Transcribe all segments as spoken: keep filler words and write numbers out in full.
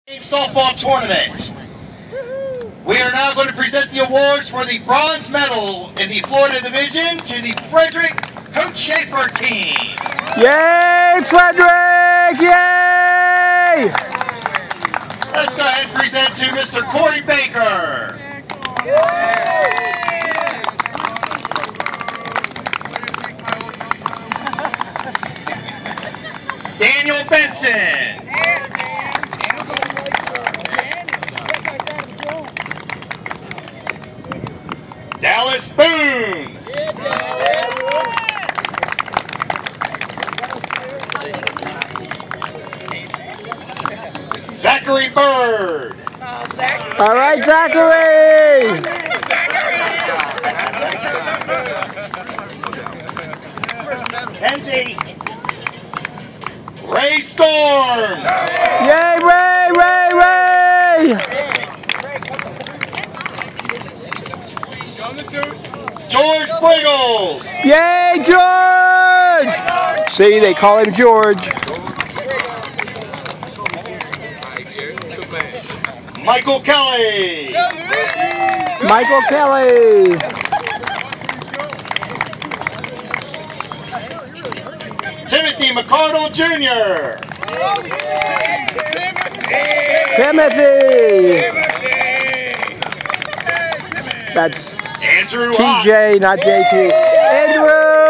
Softball tournament. We are now going to present the awards for the bronze medal in the Florida division to the Frederick Coach Schaefer team. Yay, Frederick! Yay! Let's go ahead and present to Mister Corey Baker. Daniel Benson. Dallas Boone. Zachary Bird. All right, Zachary. Kenzie. Ray Storm. Yay, Ray, Ray, Ray. George Briggles. Yay, George. See, they call him George. Michael Kelly. Michael Kelly. Timothy McCardle Junior Timothy. That's Andrew T J, not J T. Andrew.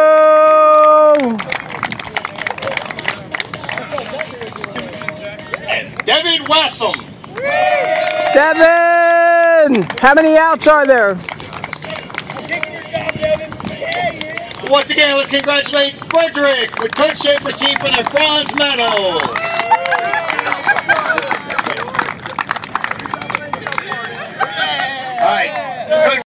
And Devin Wessam. Devin. How many outs are there? Once again, let's congratulate Frederick with Coach Schaefer's team for their bronze medals. All right.